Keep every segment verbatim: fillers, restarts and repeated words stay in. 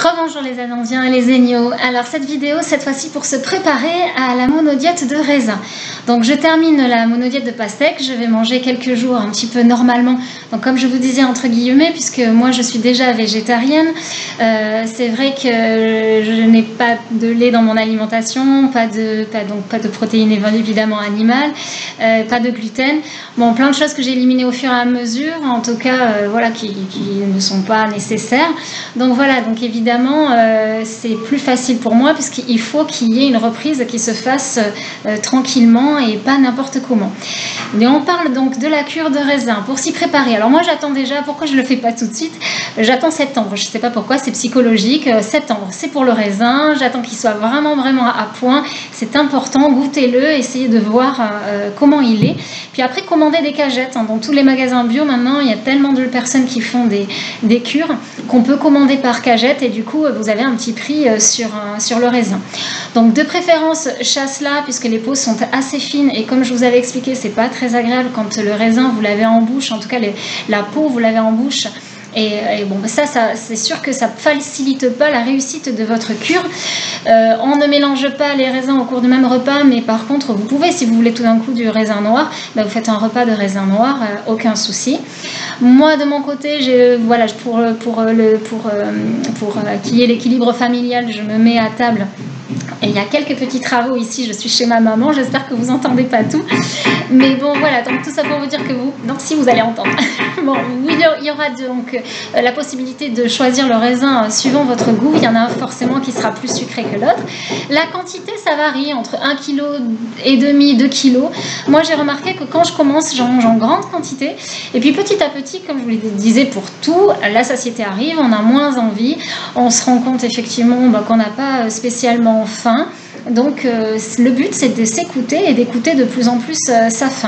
Rebonjour les Amandiens et les Zéniaux. Alors cette vidéo, cette fois-ci pour se préparer à la monodiète de raisin. Donc je termine la monodiète de pastèque, je vais manger quelques jours un petit peu normalement. Donc comme je vous disais entre guillemets, puisque moi je suis déjà végétarienne, euh, c'est vrai que je n'ai pas de lait dans mon alimentation, pas de, pas, donc pas de protéines évidemment animales, euh, pas de gluten. Bon, plein de choses que j'ai éliminées au fur et à mesure, en tout cas euh, voilà, qui, qui ne sont pas nécessaires. Donc voilà, donc évidemment Évidemment, euh, c'est plus facile pour moi puisqu'il faut qu'il y ait une reprise qui se fasse euh, tranquillement et pas n'importe comment. Mais on parle donc de la cure de raisin pour s'y préparer. Alors moi j'attends déjà, pourquoi je ne le fais pas tout de suite? J'attends septembre, je ne sais pas pourquoi, c'est psychologique. Euh, septembre, c'est pour le raisin, j'attends qu'il soit vraiment vraiment à point. C'est important, goûtez-le, essayez de voir euh, comment il est. Puis après, commandez des cagettes. Hein. Dans tous les magasins bio maintenant, il y a tellement de personnes qui font des, des cures qu'on peut commander par cagette et du coup vous avez un petit prix sur, sur le raisin. Donc de préférence chasse-là puisque les peaux sont assez fines et comme je vous avais expliqué, c'est pas très agréable quand le raisin vous l'avez en bouche, en tout cas les, la peau vous l'avez en bouche. Et, et bon, ça, ça c'est sûr que ça ne facilite pas la réussite de votre cure. Euh, on ne mélange pas les raisins au cours du même repas, mais par contre, vous pouvez, si vous voulez tout d'un coup du raisin noir, ben vous faites un repas de raisin noir, euh, aucun souci. Moi, de mon côté, j'ai, voilà, pour, pour, le, pour, pour, pour euh, qu'il y ait l'équilibre familial, je me mets à table. Et il y a quelques petits travaux ici, je suis chez ma maman, j'espère que vous n'entendez pas tout. Mais bon, voilà, donc tout ça pour vous dire que vous, donc si vous allez entendre. Bon, il y aura donc euh, la possibilité de choisir le raisin euh, suivant votre goût. Il y en a un forcément qui sera plus sucré que l'autre. La quantité, ça varie entre un virgule cinq kg, deux kilos. Moi, j'ai remarqué que quand je commence, j'en mange en grande quantité. Et puis petit à petit, comme je vous le disais pour tout, la satiété arrive, on a moins envie. On se rend compte effectivement bah, qu'on n'a pas spécialement faim. Donc euh, le but c'est de s'écouter et d'écouter de plus en plus euh, sa faim.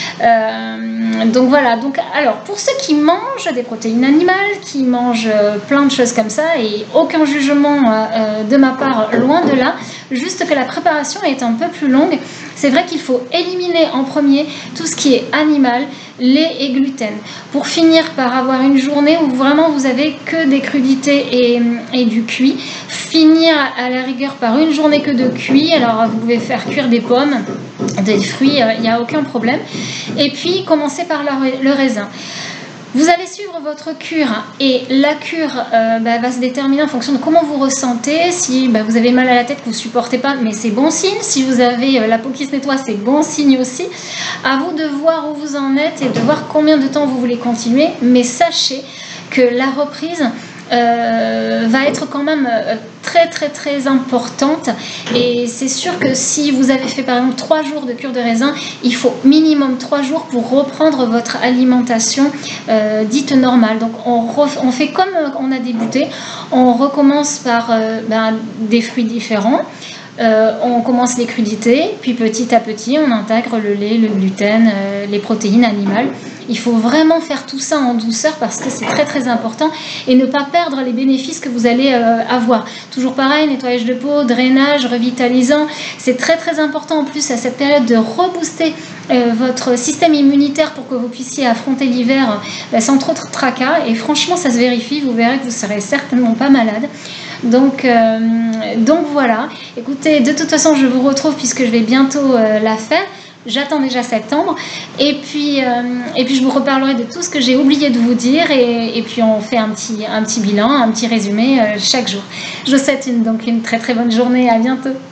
Euh, donc voilà, donc, alors pour ceux qui mangent des protéines animales, qui mangent euh, plein de choses comme ça, et aucun jugement euh, de ma part, loin de là, juste que la préparation est un peu plus longue. C'est vrai qu'il faut éliminer en premier tout ce qui est animal, lait et gluten, pour finir par avoir une journée où vraiment vous avez que des crudités et, et du cuit. Finir à la rigueur par une journée que de cuit, alors vous pouvez faire cuire des pommes, des fruits, il n'y a aucun problème. Et puis commencer par le raisin. Vous allez suivre votre cure et la cure euh, bah, va se déterminer en fonction de comment vous ressentez. Si bah, vous avez mal à la tête que vous ne supportez pas, mais c'est bon signe. Si vous avez euh, la peau qui se nettoie, c'est bon signe aussi. À vous de voir où vous en êtes et de voir combien de temps vous voulez continuer. Mais sachez que la reprise Euh, va être quand même euh, très très très importante et c'est sûr que si vous avez fait par exemple trois jours de cure de raisin, il faut minimum trois jours pour reprendre votre alimentation euh, dite normale. Donc on, on fait comme on a débuté, on recommence par euh, ben, des fruits différents. Euh, on commence les crudités, puis petit à petit on intègre le lait, le gluten, euh, les protéines animales. Il faut vraiment faire tout ça en douceur parce que c'est très très important et ne pas perdre les bénéfices que vous allez euh, avoir. Toujours pareil, nettoyage de peau, drainage, revitalisant. C'est très très important en plus à cette période de rebooster euh, votre système immunitaire pour que vous puissiez affronter l'hiver euh, sans trop de tracas. Et franchement, ça se vérifie, vous verrez que vous ne serez certainement pas malade. Donc, euh, donc voilà, écoutez, de toute façon je vous retrouve puisque je vais bientôt euh, la faire. J'attends déjà septembre et puis, euh, et puis je vous reparlerai de tout ce que j'ai oublié de vous dire et, et puis on fait un petit, un petit bilan, un petit résumé euh, chaque jour. Je vous souhaite une, donc une très très bonne journée, à bientôt.